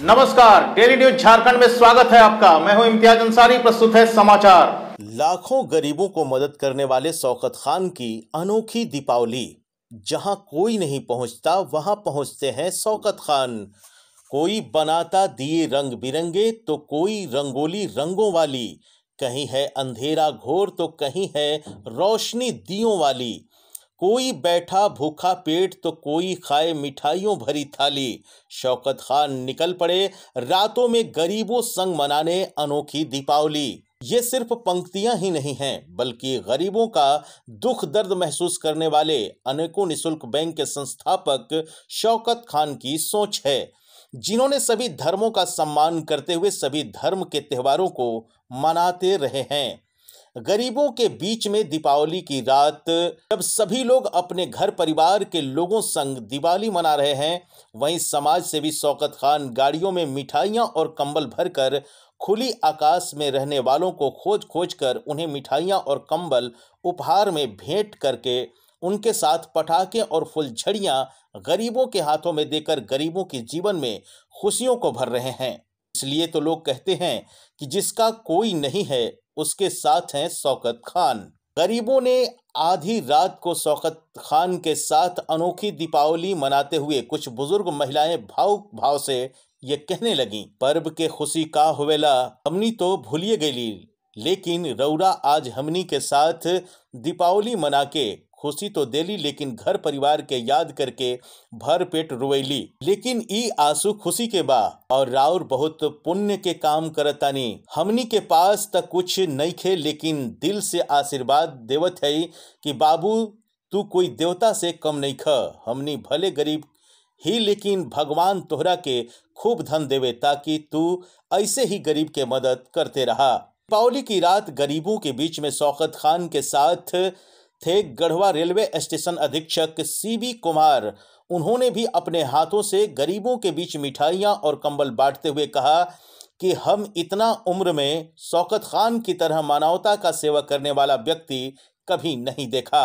नमस्कार, daily news Jharkhand में स्वागत है आपका। मैं हूं इम्तियाज अंसारी। प्रस्तुत है समाचार। लाखों गरीबों को मदद करने वाले शौकत खान की अनोखी दीपावली। जहां कोई नहीं पहुंचता वहां पहुंचते हैं शौकत खान। कोई बनाता दिए रंग बिरंगे तो कोई रंगोली रंगों वाली। कहीं है अंधेरा घोर तो कहीं है रोशनी दियों वाली। कोई बैठा भूखा पेट तो कोई खाए मिठाइयों भरी थाली। शौकत खान निकल पड़े रातों में गरीबों संग मनाने अनोखी दीपावली। ये सिर्फ पंक्तियां ही नहीं हैं, बल्कि गरीबों का दुख दर्द महसूस करने वाले अनेकों निःशुल्क बैंक के संस्थापक शौकत खान की सोच है, जिन्होंने सभी धर्मों का सम्मान करते हुए सभी धर्म के त्योहारों को मनाते रहे हैं। गरीबों के बीच में दीपावली की रात जब सभी लोग अपने घर परिवार के लोगों संग दिवाली मना रहे हैं, वहीं समाज सेवी शौकत खान गाड़ियों में मिठाइयां और कंबल भरकर खुली आकाश में रहने वालों को खोज खोज कर उन्हें मिठाइयां और कंबल उपहार में भेंट करके उनके साथ पटाखे और फुलझड़ियां गरीबों के हाथों में देकर गरीबों के जीवन में खुशियों को भर रहे हैं। इसलिए तो लोग कहते हैं कि जिसका कोई नहीं है उसके साथ हैं शौकत खान। गरीबों ने आधी रात को शौकत खान के साथ अनोखी दीपावली मनाते हुए कुछ बुजुर्ग महिलाएं भावुक भाव से ये कहने लगी, पर्व के खुशी का होवेला हमनी तो भूलिए गईली, लेकिन रौरा आज हमनी के साथ दीपावली मना के खुशी तो देली, लेकिन घर परिवार के याद करके भर पेट रोएली। लेकिन ई आंसू खुशी के बा और राउर बहुत पुण्य के काम करतानी। हमनी के पास तक कुछ नहीं खे, लेकिन दिल से आशीर्वाद देवत है कि बाबू तू कोई देवता से कम नहीं ख। हमनी भले गरीब ही, लेकिन भगवान तोहरा के खूब धन देवे ताकि तू ऐसे ही गरीब के मदद करते रहा। दीपावली की रात गरीबों के बीच में शौकत खान के साथ थे गढ़वा रेलवे स्टेशन अधीक्षक सीबी कुमार। उन्होंने भी अपने हाथों से गरीबों के बीच मिठाइयां और कंबल बांटते हुए कहा कि हम इतना उम्र में शौकत खान की तरह मानवता का सेवा करने वाला व्यक्ति कभी नहीं देखा।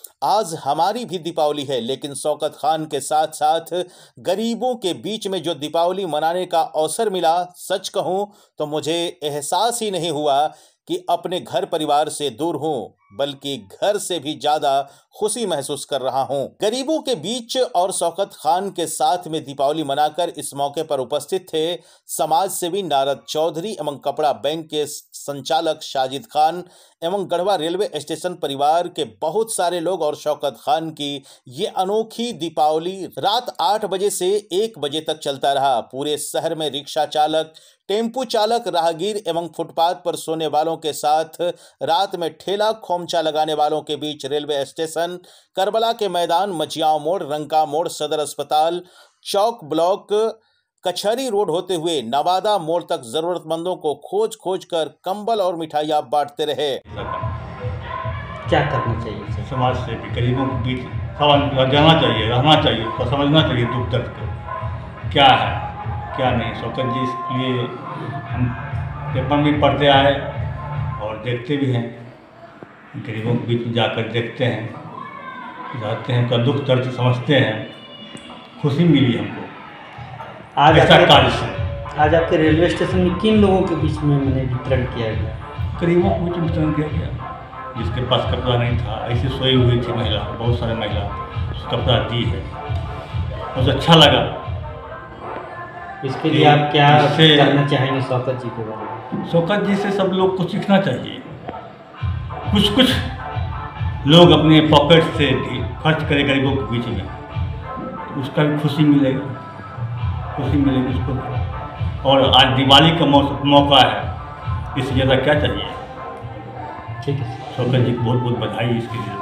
आज हमारी भी दीपावली है, लेकिन शौकत खान के साथ साथ गरीबों के बीच में जो दीपावली मनाने का अवसर मिला, सच कहूं तो मुझे एहसास ही नहीं हुआ कि अपने घर परिवार से दूर हूं, बल्कि घर से भी ज्यादा खुशी महसूस कर रहा हूं। गरीबों के बीच और शौकत खान के साथ में दीपावली मनाकर इस मौके पर उपस्थित थे समाज सेवी नारद चौधरी एवं कपड़ा बैंक के संचालक साजिद खान एवं गढ़वा रेलवे स्टेशन परिवार के बहुत सारे लोग। और शौकत खान की ये अनोखी दीपावली रात 8 बजे से 1 बजे तक चलता रहा। पूरे शहर में रिक्शा चालक, टेम्पू चालक, राहगीर एवं फुटपाथ पर सोने वालों के साथ रात में ठेला खोमचा लगाने वालों के बीच रेलवे स्टेशन, करबला के मैदान, मचियाओं मोड़, रंका मोड़, सदर अस्पताल, चौक ब्लॉक, कचहरी रोड होते हुए नवादा मोड़ तक जरूरतमंदों को खोज खोज कर कंबल और मिठाइयां बांटते रहे। क्या करना चाहिए? समाज से भी गरीबों के बीच जाना चाहिए, रहना चाहिए, उसको समझना चाहिए दुख दर्द को क्या है क्या नहीं। शौकत जी इसलिए हम पेपर में पढ़ते आए और देखते भी हैं, गरीबों के बीच में जाकर देखते हैं, रहते हैं, उनका दुख दर्द समझते हैं। खुशी मिली हमको आज ऐसा कार्य से। आज आपके रेलवे स्टेशन में किन लोगों के बीच में मैंने वितरण किया गया? गरीबों को बीच वितरण किया गया। जिसके पास कपड़ा नहीं था, ऐसे सोई हुई थी महिला, बहुत सारे महिला कपड़ा दी है, बहुत अच्छा लगा। इसके लिए आप क्या करना चाहेंगे शौकत जी के बारे में? शौकत जी से सब लोग को सीखना चाहिए। कुछ कुछ लोग अपने पॉकेट से खर्च करें गरीबों के बीच में, तो उसका भी खुशी मिलेगी उसको। और आज दिवाली का मौका है, इससे ज़्यादा क्या चाहिए। ठीक है, शौकत जी को बहुत बहुत बधाई इसके लिए।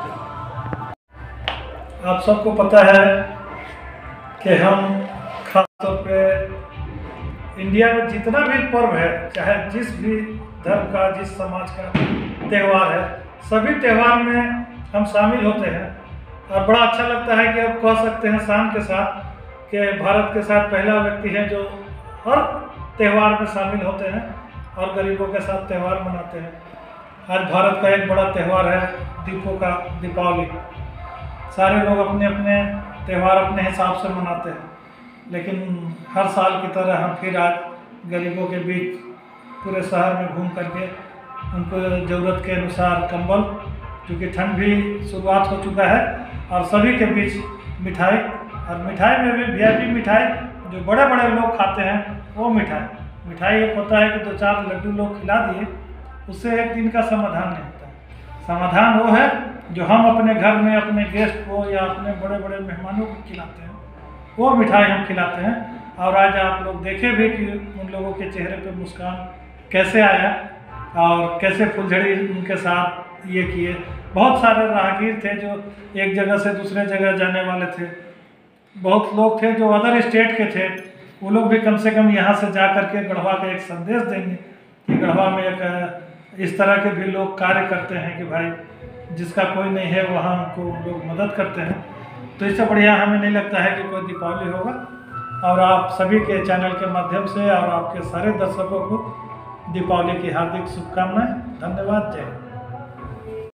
आप सबको पता है कि हम खासतौर पे इंडिया में जितना भी पर्व है, चाहे जिस भी धर्म का, जिस समाज का त्यौहार है, सभी त्यौहार में हम शामिल होते हैं। और बड़ा अच्छा लगता है कि अब कह सकते हैं शान के साथ कि भारत के साथ पहला व्यक्ति है जो हर त्यौहार में शामिल होते हैं और गरीबों के साथ त्यौहार मनाते हैं। आज भारत का एक बड़ा त्यौहार है दीपों का, दीपावली। सारे लोग अपने अपने त्यौहार अपने हिसाब से मनाते हैं। लेकिन हर साल की तरह हम फिर आज गरीबों के बीच पूरे शहर में घूम करके उनको ज़रूरत के अनुसार कंबल, क्योंकि ठंड भी शुरुआत हो चुका है, और सभी के बीच मिठाई, और मिठाई में भी VIP मिठाई जो बड़े बड़े लोग खाते हैं वो मिठाई एक होता है कि 2-4 लड्डू लोग खिला दिए, उससे एक दिन का समाधान नहीं होता। समाधान वो है जो हम अपने घर में अपने गेस्ट को या अपने बड़े बड़े मेहमानों को खिलाते हैं, वो मिठाई हम खिलाते हैं। और आज आप लोग देखे भी कि उन लोगों के चेहरे पे मुस्कान कैसे आया और कैसे फुलझड़ी उनके साथ ये किए। बहुत सारे राहगीर थे जो एक जगह से दूसरे जगह जाने वाले थे, बहुत लोग थे जो अदर स्टेट के थे, वो लोग भी कम से कम यहाँ से जा कर के गढ़वा का एक संदेश देंगे कि गढ़वा में एक इस तरह के भी लोग कार्य करते हैं कि भाई जिसका कोई नहीं है वहाँ उनको लोग मदद करते हैं। तो इससे बढ़िया हमें नहीं लगता है कि कोई दीपावली होगा। और आप सभी के चैनल के माध्यम से और आपके सारे दर्शकों को दीपावली की हार्दिक शुभकामनाएं। धन्यवाद। जय हिंद।